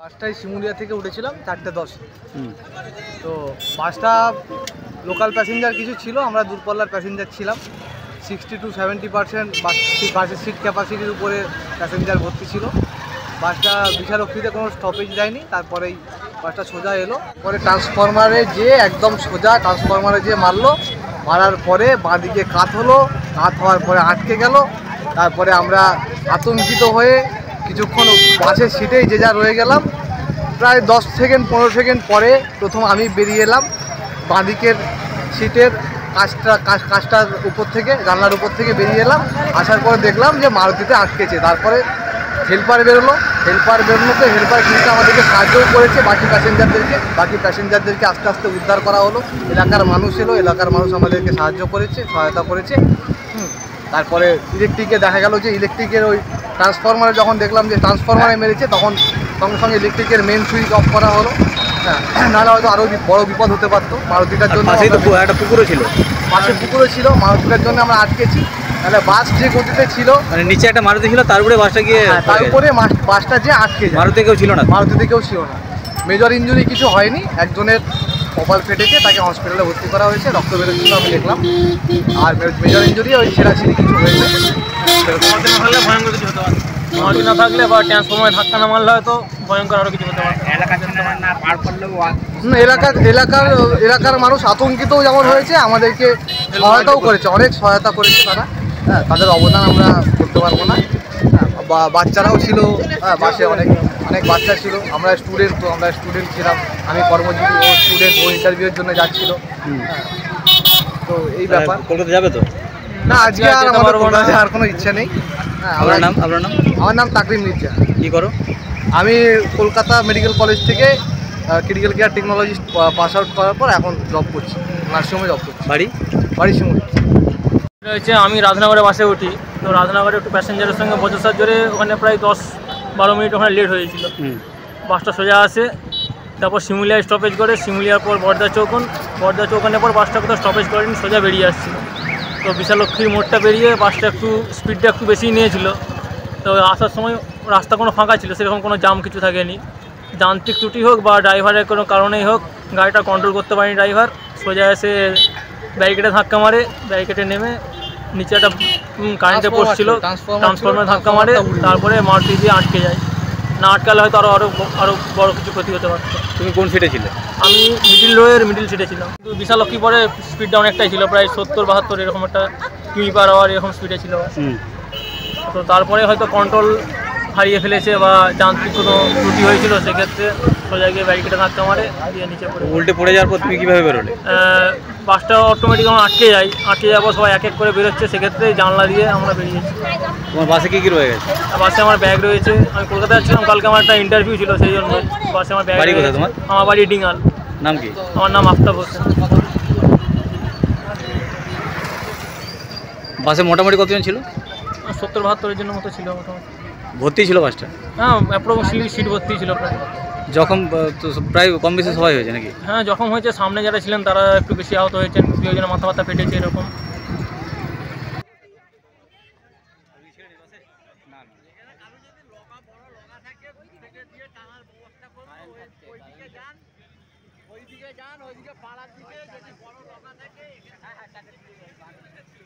বাসটাই শিমুলিয়া থেকে উঠেছিলাম 4:10। তো বাসটা লোকাল প্যাসেঞ্জার কিছু ছিল, আমরা দূরপাল্লার প্যাসেঞ্জার ছিলাম। 60 to 70% বাসের সিট ক্যাপাসিটির উপরে প্যাসেঞ্জার ভর্তি ছিল। বাসটা বিশালক্ষীতে কোনো স্টপেজ দেয়নি, তারপরেই বাসটা সোজা এলো। পরে ট্রান্সফরমারে যেয়ে একদম সোজা ট্রান্সফরমারে যেয়ে মারলো। মারার পরে বাঁদিকে কাত হলো, কাত হওয়ার পরে আটকে গেল। তারপরে আমরা আতঙ্কিত হয়ে কিছুক্ষণ বাসের সিটেই যে যা রয়ে গেলাম। প্রায় 10 সেকেন্ড 15 সেকেন্ড পরে প্রথম আমি বেরিয়ে এলাম বাঁদিকের সিটের কাঁচটার উপর থেকে, জানলার উপর থেকে বেরিয়ে এলাম। আসার পরে দেখলাম যে মারুতিতে আটকেছে। তারপরে হেল্পার বেরোলো। হেল্পার বেরোনোতে হেল্পার কিন্তু আমাদেরকে সাহায্যও করেছে। বাকি প্যাসেঞ্জারদেরকে আস্তে আস্তে উদ্ধার করা হলো। এলাকার মানুষ এলো, এলাকার মানুষ আমাদেরকে সহায়তা করেছে। তারপরে ইলেকট্রিকে দেখা গেল যে ইলেকট্রিকের ওই ট্রান্সফরমারে যখন দেখলাম যে ট্রান্সফরমারে মেরেছে, তখন সঙ্গে সঙ্গে ইলেকট্রিকের মেন সুইচ অফ করা হলো। হ্যাঁ, নাহলে হয়তো আরও বড় বিপদ হতে পারতো। মারুতিটার জন্য একটা পুকুরও ছিল, পাশে পুকুরও ছিল, মারুতিটার জন্য আমরা আটকেছি। তাহলে বাস যে গতিতে ছিল, মানে নিচে একটা মারুতি ছিল, তার উপরে বাসটা গিয়ে তার উপরে বাসটা যে আটকে যায়। মারুতি কেউ ছিল না, মারুতিতে কেউ ছিল না। মেজর ইঞ্জুরি কিছু হয়নি। একজনের কপাল ফেটেছে, তাকে হসপিটালে ভর্তি করা হয়েছে, রক্ত বেরোচ্ছিল আমি দেখলাম। আর মেজর ইঞ্জুরি ওই ছেঁড়াছিঁড়ি কিছু হয়েছে। ভয়ঙ্কর কিছু হতে পারে, মারুতি না থাকলে বা ট্রান্সফরমারে ধাক্কা না মারলে হয়তো ভয়ঙ্কর আরও কিছু হতে পারে। এলাকার মানুষ আতঙ্কিতও যেমন হয়েছে, আমাদেরকে সহায়তাও করেছে, অনেক সহায়তা করেছে তারা। হ্যাঁ, তাদের অবদান আমরা করতে পারবো না। বাচ্চারাও ছিল, হ্যাঁ, বাসে অনেক বাচ্চা ছিল। আমরা স্টুডেন্ট ছিলাম। আমি কর্মজীবী, ও স্টুডেন্ট, ও ইন্টারভিউয়ের জন্য যাচ্ছিল। হ্যাঁ, তো এই ব্যাপার। কলকাতা যাবে তো না, আজকে আর আমাদের কলকাতা যাওয়ার কোনো ইচ্ছা নেই। হ্যাঁ, আপনার নাম? আমার নাম তাকরিম মির্জা। কী করো? আমি কলকাতা মেডিকেল কলেজ থেকে critical care technologist pass out করার পর এখন জব করছি, নার্সিংহোমে জব করছি। বাড়ি শিমুলি। হচ্ছে আমি রাধানগরে বাসে উঠি। তো রাধানগরে একটু প্যাসেঞ্জারের সঙ্গে বচসার জোরে ওখানে প্রায় 10-12 মিনিট ওখানে লেট হয়েছিল। বাসটা সোজা আসে, তারপর শিমুলিয়ায় স্টপেজ করে, শিমুলিয়ার পর বর্দা চৌকনের পর বাসটা কোথাও স্টপেজ করেনি, সোজা বেরিয়ে আসছিল। তো বিশালক্ষীর মোড়টা বেরিয়ে বাসটা স্পিডটা একটু বেশিই নিয়েছিল। তো আসার সময় রাস্তা কোনো ফাঁকা ছিল, সেরকম কোনো জাম কিছু থাকেনি। যান্ত্রিক ত্রুটি হোক বা ড্রাইভারের কোনো কারণেই হোক, গাড়িটা কন্ট্রোল করতে পারেনি ড্রাইভার। সোজা এসে ব্যারিকেডে ধাক্কা মারে, ব্যারিকেডে নেমে নিচে একটা কারেন্টে পোস্ট ছিল, ট্রান্সফরমারে ধাক্কা মারে, তারপরে মারুতি দিয়ে আটকে যায়। না আটকালে হয়তো আরও বড় কিছু ক্ষতি হতে পারতো। তুমি কোন সিটে ছিলে? আমি মিডিল সিটে ছিলাম। কিন্তু বিশালক্ষী পরে স্পিডটা অনেকটাই ছিল, প্রায় 70-72 এরকম একটা কিমি পার আওয়ার এরকম স্পিডে ছিল। তো তারপরে হয়তো কন্ট্রোল হারিয়ে ফেলেছে বা যান্ত্রিক কোনো ত্রুটি হয়েছিল, সেক্ষেত্রে সোজা গিয়ে ব্যারিকেডে ধাক্কা মারে, দিয়ে নিচে উল্টে পড়ে যাওয়ার পর তুমি কীভাবে বেরোলে? বাসটা অটোমেটিক আমার আটকে যাওয়ার পর সবাই এক এক করে বেরোচ্ছে, সেক্ষেত্রে জানলা দিয়ে আমরা বেরিয়েছি। তোমার বাসে কী রয়ে গেছে? বাসে আমার ব্যাগ রয়েছে। আমি কলকাতায় যাচ্ছিলাম, কালকে আমার একটা ইন্টারভিউ ছিল, সেই জন্য বাসে আমার ব্যাগ। বাড়ি কোথায় তোমার? আমার বাড়ি ডিঙ্গাল। নাম কি? আমার নাম আফতাব হোসেন। বাসে মোটামুটি কতজন ছিল? 70-72 জনের মতো ছিল মোটামুটি। ভর্তি ছিল বাসটা? হ্যাঁ, অ্যাপ্রক্সিমেটলি সিট ভর্তি ছিল প্রায়। যখন প্রায় কম বেশি সবাই হয়েছে নাকি? হ্যাঁ, জখম হয়েছে, সামনে যারা ছিলেন তারা একটু বেশি আহত হয়েছেন, 2 জনের মাথা ব্যথা ফেটেছে এরকম। ওইদিকে যান, ওইদিকে পাড়ার দিকে যদি বড় লগা থাকে।